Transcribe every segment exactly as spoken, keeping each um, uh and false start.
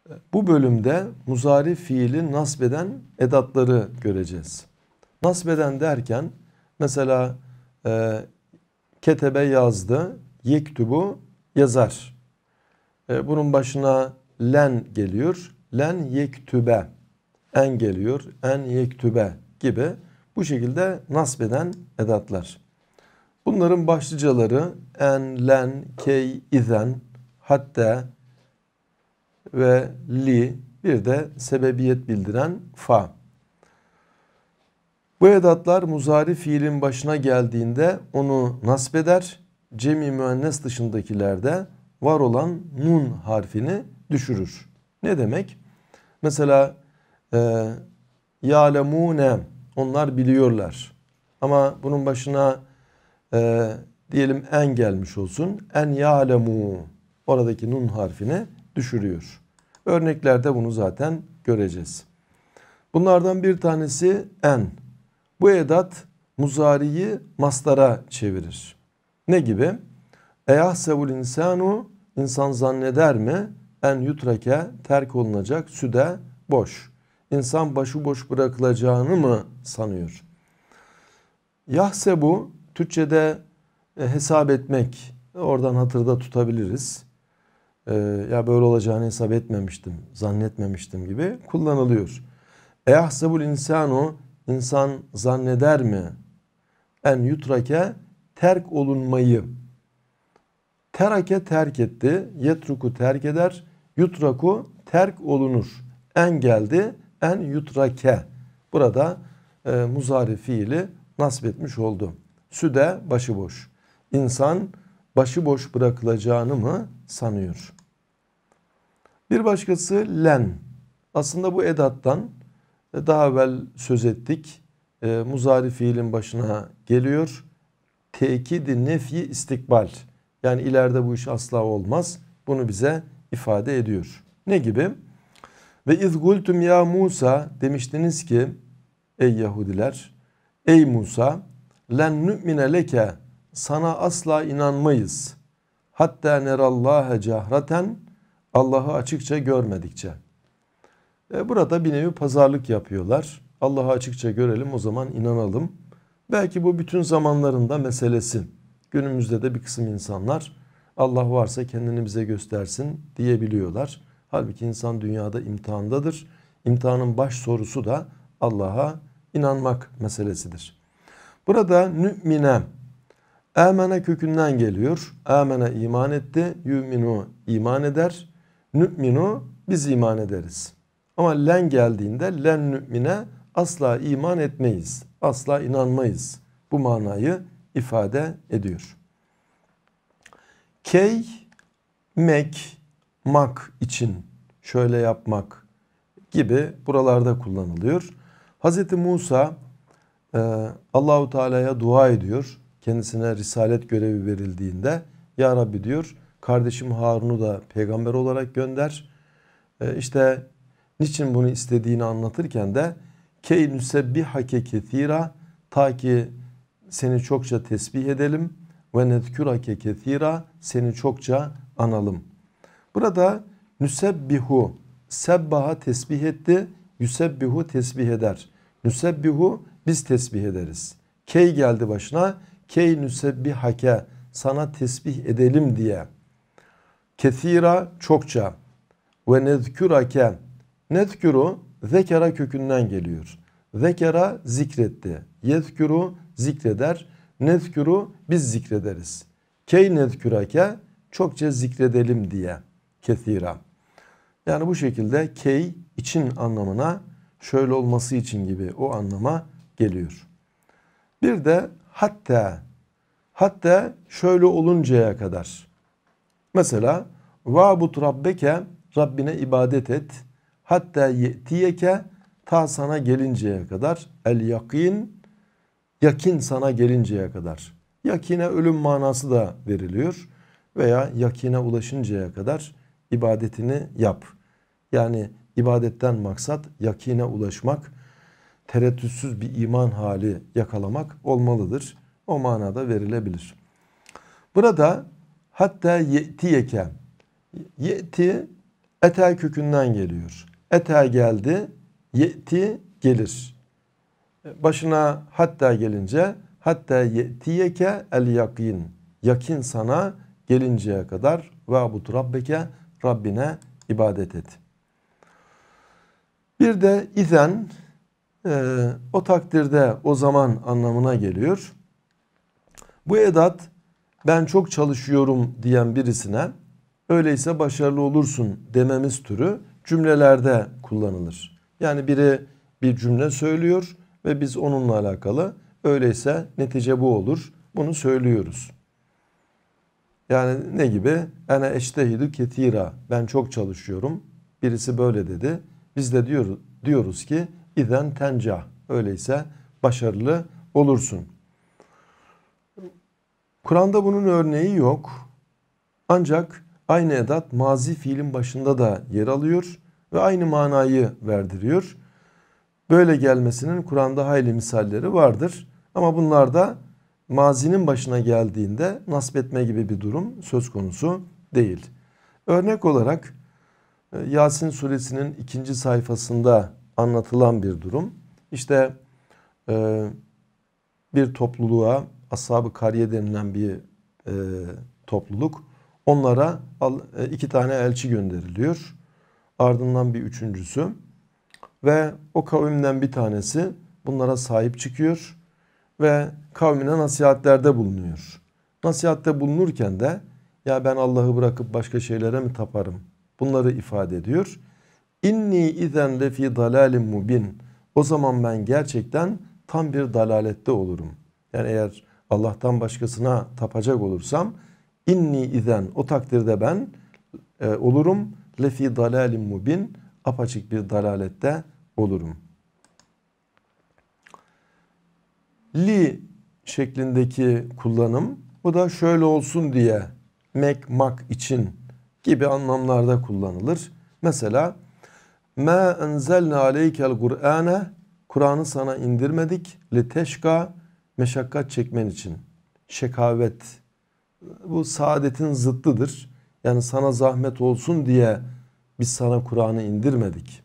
Bu bölümde muzari fiili nasbeden edatları göreceğiz. Nasbeden derken mesela e, ketebe yazdı, yektubu yazar. E, bunun başına len geliyor. Len yektübe. En geliyor. En yektübe gibi. Bu şekilde nasbeden edatlar. Bunların başlıcaları en, len, key, izen, hatta ve li, bir de sebebiyet bildiren fa. Bu edatlar muzari fiilin başına geldiğinde onu nasbeder. Cemi müennes dışındakilerde var olan nun harfini düşürür. Ne demek? Mesela e, ya'lemune, onlar biliyorlar. Ama bunun başına e, diyelim en gelmiş olsun. En ya'lemu, oradaki nun harfini düşürüyor. Örneklerde bunu zaten göreceğiz. Bunlardan bir tanesi en. Bu edat muzariyi masdara çevirir. Ne gibi? Eyahsebul insanu, insan zanneder mi? En yutrake, terk olunacak, süde, boş. İnsan başıboş bırakılacağını mı sanıyor? Yahsebu, Türkçe'de e, hesap etmek, oradan hatırda tutabiliriz. E, ya böyle olacağını hesap etmemiştim, zannetmemiştim gibi kullanılıyor. Eyahsebul insanu, insan zanneder mi? En yutrake, terk olunmayı. Terake terk etti, yetruku terk eder, yutraku terk olunur. En geldi, en yutrake. Burada e, muzari fiili nasbetmiş oldu. Süde başıboş. İnsan başıboş bırakılacağını mı sanıyor? Bir başkası len. Aslında bu edattan daha evvel söz ettik. E, muzari fiilin başına geliyor. Tekid-i nefi istikbal. Yani ileride bu iş asla olmaz. Bunu bize ifade ediyor. Ne gibi? Ve iz gultum ya Musa, demiştiniz ki ey Yahudiler, ey Musa, len nu'mine leke, sana asla inanmayız. Hatta nerallâhe cahraten, Allah'ı açıkça görmedikçe. E burada bir nevi pazarlık yapıyorlar. Allah'ı açıkça görelim, o zaman inanalım. Belki bu bütün zamanlarında meselesi. Günümüzde de bir kısım insanlar Allah varsa kendini bize göstersin diyebiliyorlar. Halbuki insan dünyada imtihandadır. İmtihanın baş sorusu da Allah'a inanmak meselesidir. Burada nü'mine, amene kökünden geliyor. Amene iman etti, yu'minu iman eder, nü'minu biz iman ederiz. Ama len geldiğinde len nü'mine asla iman etmeyiz, asla inanmayız. Bu manayı ifade ediyor. Key, mek, mak için, şöyle yapmak gibi buralarda kullanılıyor. Hazreti Musa e, Allahu Teala'ya dua ediyor. Kendisine risalet görevi verildiğinde ya Rabbi diyor, kardeşim Harun'u da peygamber olarak gönder. E, işte niçin bunu istediğini anlatırken de key nüsebbihake kethira, ta ki seni çokça tesbih edelim, ve nezkurake kethira, seni çokça analım. Burada nüsebbihu, sebbaha tesbih etti, yüsebbihu tesbih eder. Nüsebbihu biz tesbih ederiz. Key geldi başına, key nüsebbihake, sana tesbih edelim diye. Kethira çokça, ve nezkurake, nezkuru zekera kökünden geliyor. Zekera zikretti. Yezkuru zikreder. Nezkuru biz zikrederiz. Key nezkürake, çokça zikredelim diye. Kethira. Yani bu şekilde key için anlamına, şöyle olması için gibi o anlama geliyor. Bir de hatta. Hatta şöyle oluncaya kadar. Mesela va'bud rabbeke, Rabbine ibadet et. Hatta ye'tiyeke, ta sana gelinceye kadar. El yakin, yakin sana gelinceye kadar. Yakine ölüm manası da veriliyor. Veya yakine ulaşıncaya kadar ibadetini yap. Yani ibadetten maksat yakine ulaşmak, tereddütsüz bir iman hali yakalamak olmalıdır. O manada verilebilir. Burada hatta ye'tiyeke, ye'ti Ete kökünden geliyor. Ete geldi, ye'ti gelir. Başına hatta gelince hatta ye'tiyeke el yakin. Yakin sana gelinceye kadar ve abud rabbeke, Rabbine ibadet et. Bir de izen e, o takdirde, o zaman anlamına geliyor. Bu edat ben çok çalışıyorum diyen birisine öyleyse başarılı olursun dememiz türü cümlelerde kullanılır. Yani biri bir cümle söylüyor ve biz onunla alakalı öyleyse netice bu olur. Bunu söylüyoruz. Yani ne gibi? Ene eştehidu ketira. Ben çok çalışıyorum. Birisi böyle dedi. Biz de diyoruz, diyoruz ki izen tencah. Öyleyse başarılı olursun. Kur'an'da bunun örneği yok. Ancak aynı edat mazi fiilin başında da yer alıyor ve aynı manayı verdiriyor. Böyle gelmesinin Kur'an'da hayli misalleri vardır. Ama bunlarda mazinin başına geldiğinde nasbetme gibi bir durum söz konusu değil. Örnek olarak Yasin suresinin ikinci sayfasında anlatılan bir durum. İşte bir topluluğa, Ashab-ı Kariye denilen bir e, topluluk, onlara iki tane elçi gönderiliyor. Ardından bir üçüncüsü ve o kavimden bir tanesi bunlara sahip çıkıyor ve kavmine nasihatlerde bulunuyor. Nasihatte bulunurken de ya ben Allah'ı bırakıp başka şeylere mi taparım? Bunları ifade ediyor. İnni izen lefi dalalim mubin. O zaman ben gerçekten tam bir dalalette olurum. Yani eğer Allah'tan başkasına tapacak olursam inni izen, o takdirde ben e, olurum lefi dalalim mubin, apaçık bir dalalette olurum. Li şeklindeki kullanım, bu da şöyle olsun diye, mek mak için gibi anlamlarda kullanılır. Mesela ma enzelne aleykel Kur'ane, Kur'an'ı sana indirmedik li teşka, meşakkat çekmen için. Şekavet, bu saadetin zıttıdır. Yani sana zahmet olsun diye biz sana Kur'an'ı indirmedik.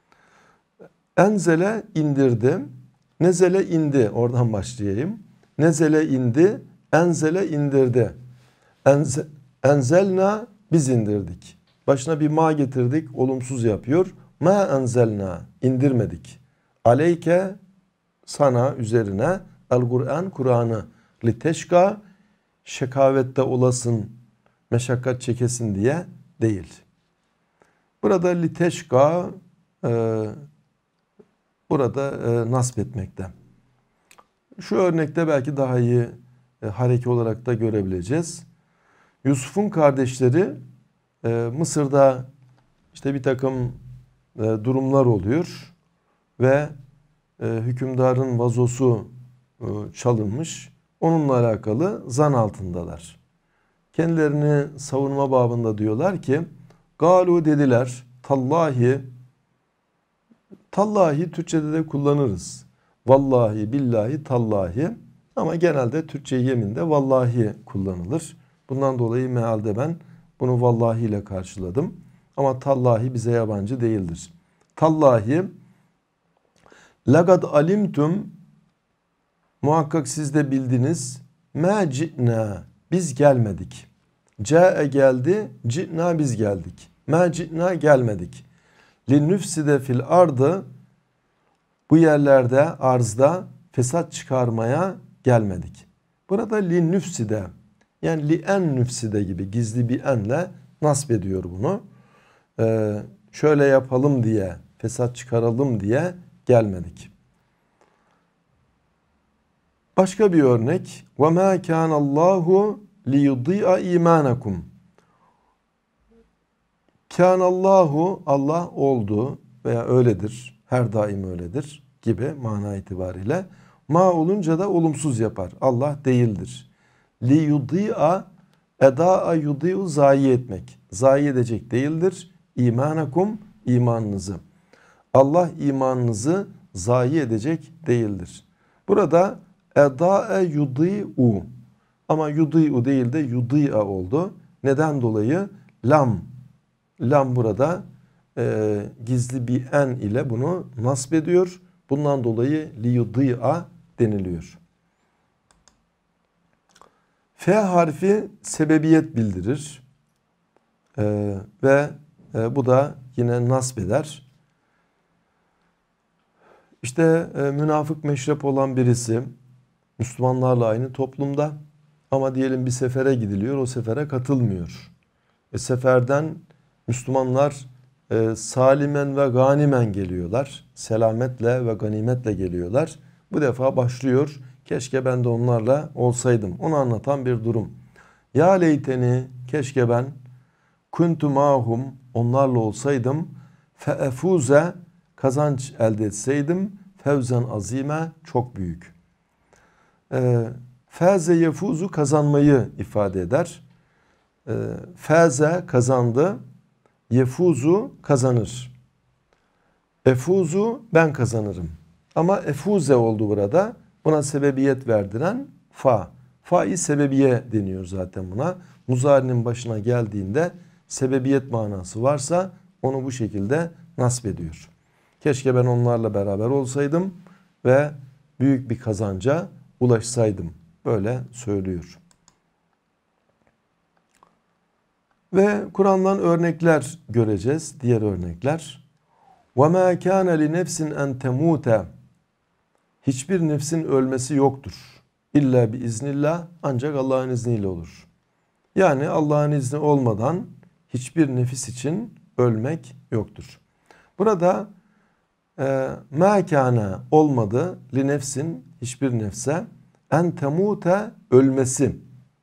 Enzele indirdi. Nezele indi. Oradan başlayayım. Nezele indi. Enzele indirdi. Enze, enzelna, biz indirdik. Başına bir ma getirdik. Olumsuz yapıyor. Ma enzelna, indirmedik. Aleyke, sana, üzerine, el Kur'an, Kur'an'ı li teşka, şekavette olasın, meşakkat çekesin diye değil. Burada li teşka e, burada e, nasp etmekte. Şu örnekte belki daha iyi e, hareki olarak da görebileceğiz. Yusuf'un kardeşleri e, Mısır'da işte bir takım e, durumlar oluyor ve e, hükümdarın vazosu e, çalınmış. Onunla alakalı zan altındalar. Kendilerini savunma babında diyorlar ki galu dediler, tallahi, tallahi Türkçe'de de kullanırız. Vallahi, billahi, tallahi, ama genelde Türkçe yeminde vallahi kullanılır. Bundan dolayı mealde ben bunu vallahi ile karşıladım. Ama tallahi bize yabancı değildir. Tallahi, lagad alimtum, muhakkak siz de bildiniz, ma ci'na, biz gelmedik. Ca'e geldi, ci'na biz geldik. Ma ci'na gelmedik. Li nüfside fil ardı, bu yerlerde, arzda fesat çıkarmaya gelmedik. Burada li nüfside, yani li en nüfside gibi gizli bir enle nasp ediyor bunu. Ee, şöyle yapalım diye, fesat çıkaralım diye gelmedik. Başka bir örnek. وَمَا كَانَ اللّٰهُ لِيُضِيءَ اِيمَانَكُمْ. Kânallahu, Allah oldu veya öyledir, her daim öyledir gibi mana itibariyle. Ma olunca da olumsuz yapar. Allah değildir. Liyudi'a, eda'a yudi'u, zayi etmek. Zayi edecek değildir. İmanakum, imanınızı. Allah imanınızı zayi edecek değildir. Burada eda'e yudi'u, ama yudi'u değil de yudi'a oldu. Neden dolayı? Lam, lam burada e, gizli bir en ile bunu nasb ediyor. Bundan dolayı liyudî'a deniliyor. F harfi sebebiyet bildirir. E, ve e, bu da yine nasb eder. İşte e, münafık meşrep olan birisi Müslümanlarla aynı toplumda ama diyelim bir sefere gidiliyor, o sefere katılmıyor. E, seferden Müslümanlar e, salimen ve ganimen geliyorlar. Selametle ve ganimetle geliyorlar. Bu defa başlıyor. Keşke ben de onlarla olsaydım. Onu anlatan bir durum. Ya leyteni, keşke ben kuntu mahum, onlarla olsaydım, fe efuze, kazanç elde etseydim, fevzen azime, çok büyük. E, Feze yefuzu, kazanmayı ifade eder. E, feze, kazandı. Yefuzu, kazanır. Efuzu, ben kazanırım. Ama efuze oldu burada. Buna sebebiyet verdiren fa. Fa-i sebebiye deniyor zaten buna. Muzari'nin başına geldiğinde sebebiyet manası varsa onu bu şekilde nasb ediyor. Keşke ben onlarla beraber olsaydım ve büyük bir kazanca ulaşsaydım. Böyle söylüyor. Ve Kur'an'dan örnekler göreceğiz. Diğer örnekler. وَمَا كَانَ لِنَفْسٍ اَنْ تَمُوتَ Hiçbir nefsin ölmesi yoktur. İlla biiznillah, ancak Allah'ın izniyle olur. Yani Allah'ın izni olmadan hiçbir nefis için ölmek yoktur. Burada e, مَا كَانَ olmadı, li nefsin, hiçbir nefse, en temute, ölmesi,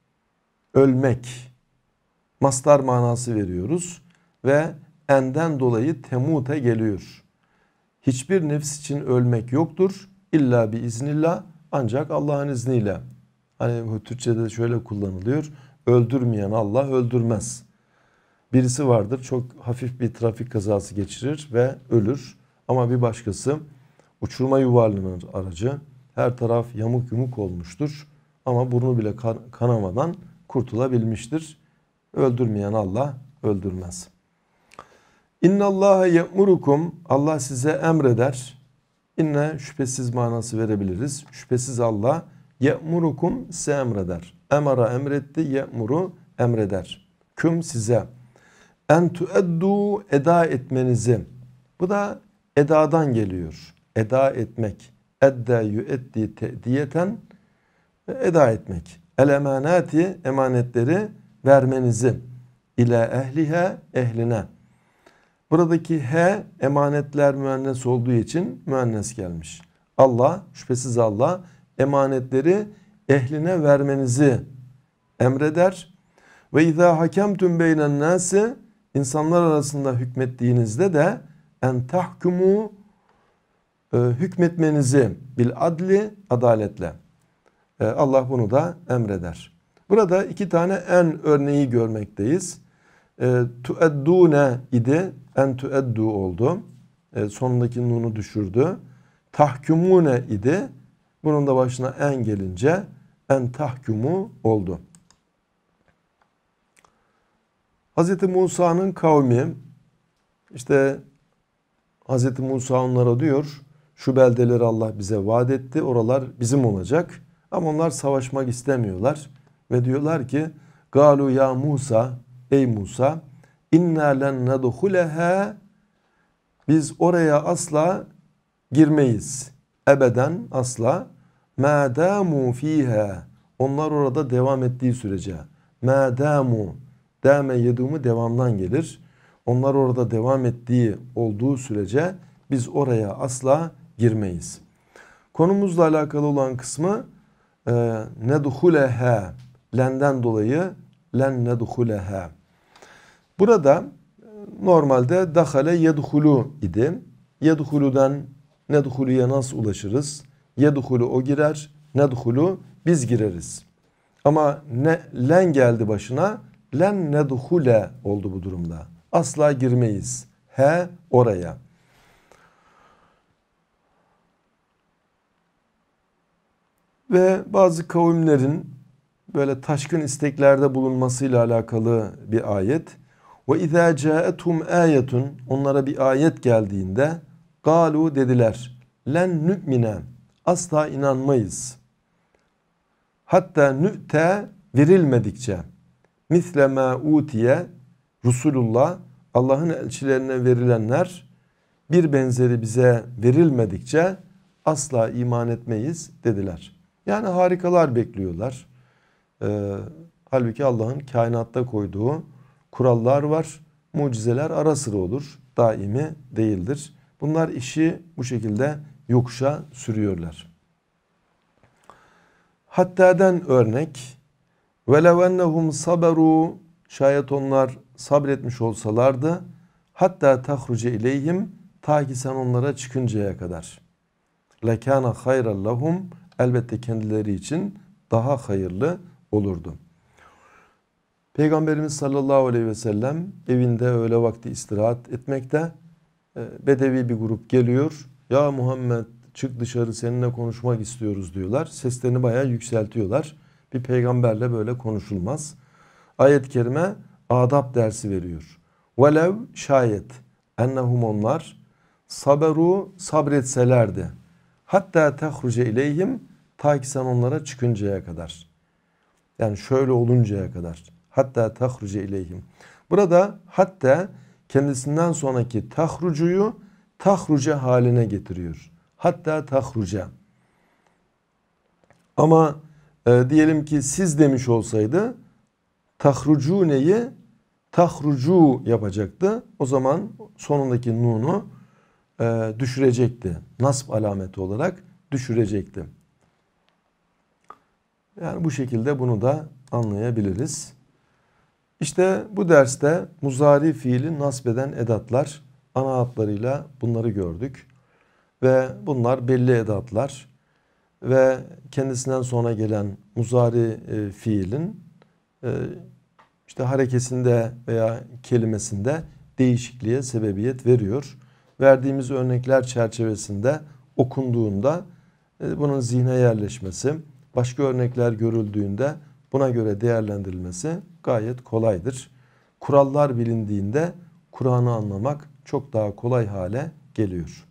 ölmek, mastar manası veriyoruz ve enden dolayı temute geliyor. Hiçbir nefs için ölmek yoktur. İlla biiznillah, ancak Allah'ın izniyle. Hani bu Türkçe'de şöyle kullanılıyor. Öldürmeyen Allah öldürmez. Birisi vardır, çok hafif bir trafik kazası geçirir ve ölür. Ama bir başkası uçuruma yuvarlanır aracı. Her taraf yamuk yumuk olmuştur. Ama burnu bile kan kanamadan kurtulabilmiştir. Öldürmeyen Allah öldürmez. İnna Allaha ye'murukum, Allah size emreder. İnne şüphesiz manası verebiliriz. Şüphesiz Allah ye'murukum, size emreder. Emara emretti, ye'muru emreder. Küm, size. En tueddu, eda etmenizi. Bu da edadan geliyor. Eda etmek. Edde yüeddi te'diyeten, eda etmek. El emanati, emanetleri vermenizi. İle ehlihe, ehline. Buradaki he, emanetler müennes olduğu için müennes gelmiş. Allah, şüphesiz Allah emanetleri ehline vermenizi emreder. Ve izâ hakemtüm beynen nâsi, insanlar arasında hükmettiğinizde de en tahkumu, hükmetmenizi bil adli, adaletle. Allah bunu da emreder. Burada iki tane en örneği görmekteyiz. E, tueddune idi, en tueddu oldu. E, sonundaki nunu düşürdü. Tahkumune idi. Bunun da başına en gelince en tahkumu oldu. Hazreti Musa'nın kavmi, işte Hazreti Musa onlara diyor, şu beldeleri Allah bize vaat etti, oralar bizim olacak. Ama onlar savaşmak istemiyorlar ve diyorlar ki, galu ya Musa, ey Musa, inna len nedhuleha, biz oraya asla girmeyiz. Ebeden, asla. Ma damu fiha, onlar orada devam ettiği sürece. Ma damu, dame yedumu devamdan gelir. Onlar orada devam ettiği olduğu sürece biz oraya asla girmeyiz. Konumuzla alakalı olan kısmı e, nedhuleha, lenden dolayı len nedhuleha. Burada normalde dahale yedhulu idi. Yedhuludan nedhuluya nasıl ulaşırız? Yedhulu o girer, nedhulu biz gireriz. Ama ne, len geldi başına, len nedhule oldu bu durumda. Asla girmeyiz. He, oraya. Ve bazı kavimlerin böyle taşkın isteklerde bulunmasıyla alakalı bir ayet. Ve izâ câethum âyetun, onlara bir ayet geldiğinde galu dediler len nü'mine, asla inanmayız. Hatta nü'te, verilmedikçe, misle mâ utiye Resulullah, Allah'ın elçilerine verilenler bir benzeri bize verilmedikçe asla iman etmeyiz dediler. Yani harikalar bekliyorlar. Ee, halbuki Allah'ın kainatta koyduğu kurallar var. Mucizeler ara sıra olur. Daimi değildir. Bunlar işi bu şekilde yokuşa sürüyorlar. Hatta'dan örnek. وَلَوْ اَنَّهُمْ صَبَرُوا, şayet onlar sabretmiş olsalardı, hatta tahruce ileyhim, ta ki sen onlara çıkıncaya kadar. لَكَانَ خَيْرًا لَهُمْ, elbette kendileri için daha hayırlı olurdu. Peygamberimiz sallallahu aleyhi ve sellem evinde öğle vakti istirahat etmekte. Bedevi bir grup geliyor. Ya Muhammed, çık dışarı, seninle konuşmak istiyoruz diyorlar. Seslerini bayağı yükseltiyorlar. Bir peygamberle böyle konuşulmaz. Ayet-i kerime adab dersi veriyor. Velev, şayet ennehum, onlar saberu, sabretselerdi. Hatta tehruce ileyhim, ta ki sen onlara çıkıncaya kadar. Yani şöyle oluncaya kadar. Hatta tehruce ileyhim. Burada hatta kendisinden sonraki tahrucuyu tahruce haline getiriyor. Hatta tahruce. Ama e, diyelim ki siz demiş olsaydı tahrucuneyi tahrucu yapacaktı. O zaman sonundaki nunu e, düşürecekti. Nasb alameti olarak düşürecekti. Yani bu şekilde bunu da anlayabiliriz. İşte bu derste muzari fiili nasbeden edatlar, ana hatlarıyla bunları gördük. Ve bunlar belli edatlar. Ve kendisinden sonra gelen muzari e, fiilin e, işte harekesinde veya kelimesinde değişikliğe sebebiyet veriyor. Verdiğimiz örnekler çerçevesinde okunduğunda e, bunun zihne yerleşmesi, başka örnekler görüldüğünde buna göre değerlendirilmesi gayet kolaydır. Kurallar bilindiğinde Kur'an'ı anlamak çok daha kolay hale geliyor.